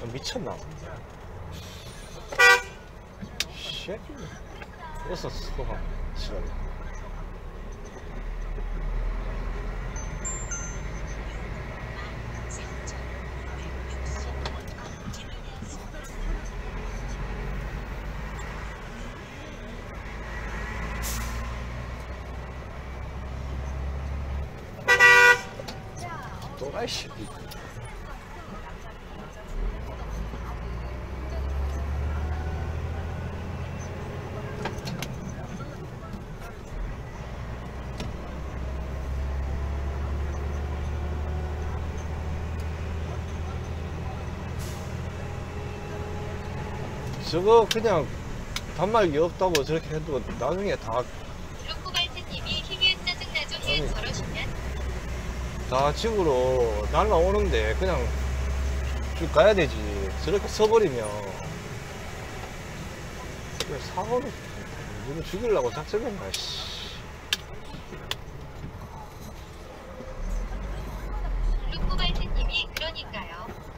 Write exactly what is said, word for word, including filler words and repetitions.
미쳤나? 쉣. 어서 쏘가 시간이. 또라이 새끼. 저거 그냥 단말기 없다고 저렇게 해도 나중에 다 롱코발트님이 희귀은 짜증나죠. 희은 저러시면 다 집으로 날라오는데 그냥 쭉 가야 되지. 저렇게 서버리면 사고를 누구 죽이려고 작정했나. 씨. 롱코발트님이 그러니까요.